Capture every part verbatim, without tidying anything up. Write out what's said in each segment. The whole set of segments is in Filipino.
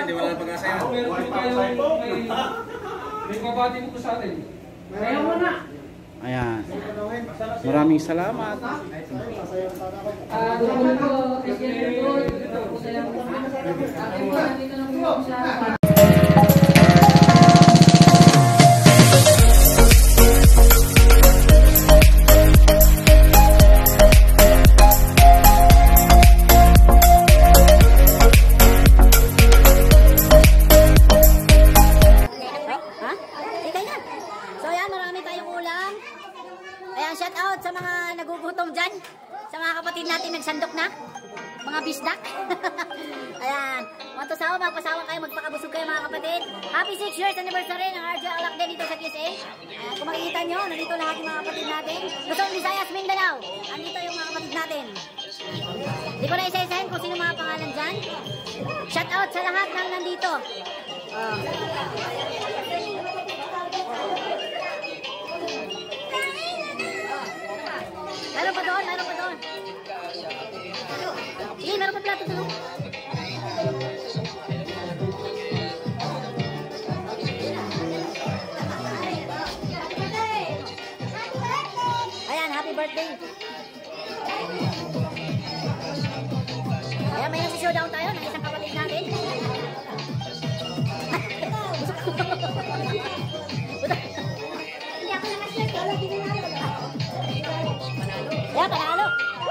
hindi wala na pag-asa yan. Meron po tayo may... May babati mo ko sa atin. Ayaw mo na! Ayan. Maraming salamat. Ah, doon po, again po, ito po sa yung aking po, nandito na po siya. Shout out sa mga nagugutom dyan, sa mga kapatid natin nagsandok na, mga bisdak. Ayan, want to sawa, magpasawa kayo, magpakabusog kayo mga kapatid. Happy six years anniversary ng R J Alakden dito sa Q S A. Ayan, kung makikita nyo, nandito lahat yung mga kapatid natin. Luzon, Visayas, Mindanao, andito yung mga kapatid natin. Hindi ko na isa-isahin kung sino mga pangalan dyan. Shout out sa lahat ng nandito. Uh, Meron pa doon, meron pa doon. Sige, meron pa plato doon. Ayan, happy birthday. Ayan, may nasi-showdown tayo ng isang kapatid natin. Hindi ako nakasya, wala din na natin. Ya, panalo.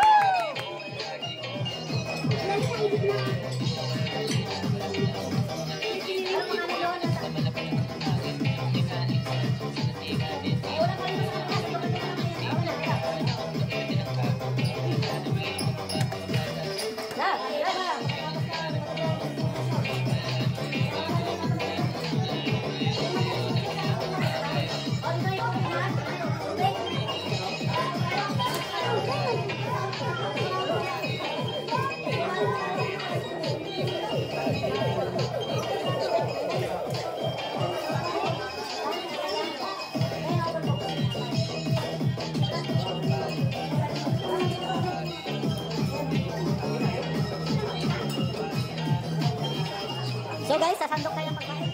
So guys, sasandok tayo ng pagkain.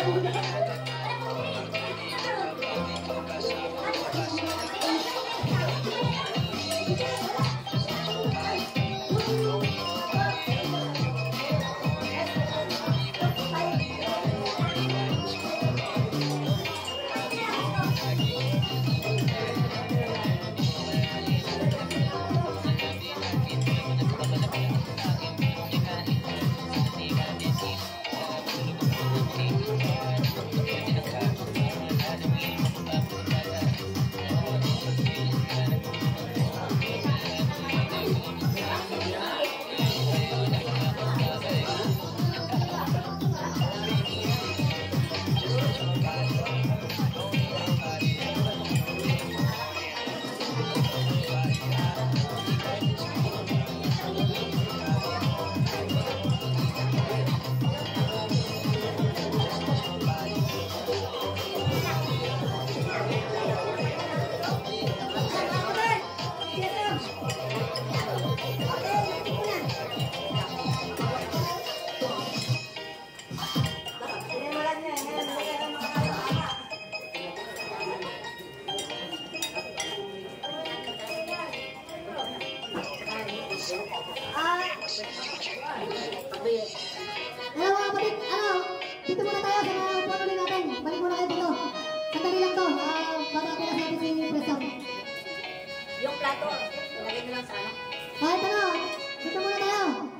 Hello mga kapatid, ano, dito muna tayo sa mga upuan natin. Balik muna kayo dito. Sandali lang to, uh, para ako natin si Presam. Yung plato, lagay mo lang sa ano. Kahit ano, dito muna tayo.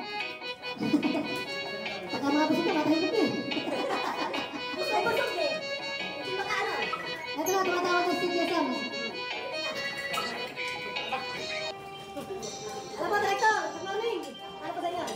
Pagka mga bisita, matahimik eh. Busog-busog eh. Hindi makaano. Ito na, tumatawag ko si Presam. Ano ba, Director? Good morning. Ano pa sa inyo?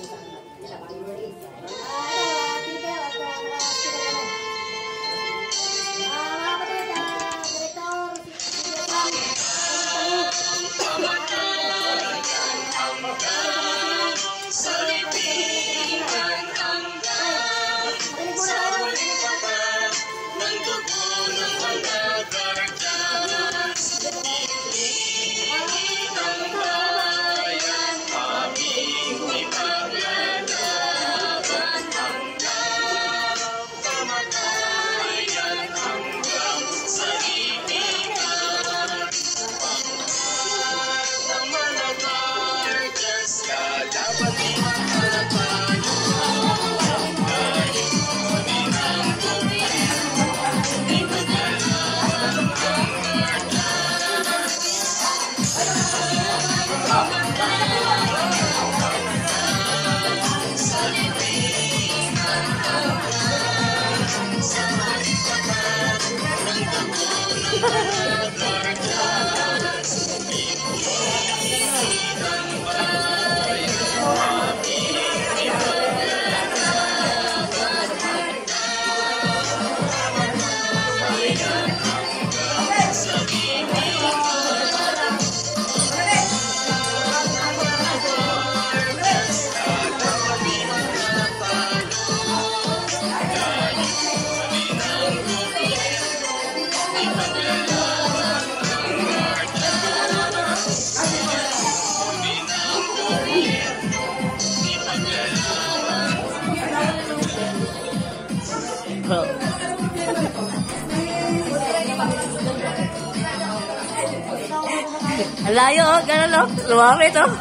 Ang layo, oh, gano'n, oh. Lumamit, oh.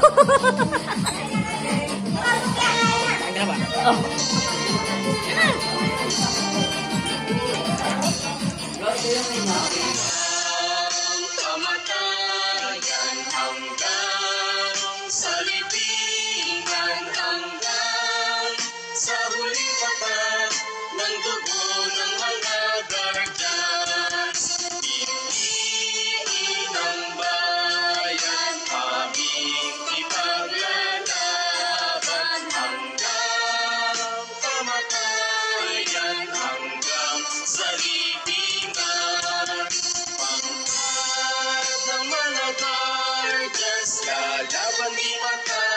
Oh. Kamatayan hanggang sa libingan, hanggang sa huling tapat ng dugo ng mga guardians. Piliin ang bayan, aming ipaglalaban hanggang kamatayan, hanggang sa libingan. Pangkat ng mga guardians, lalaban di mata.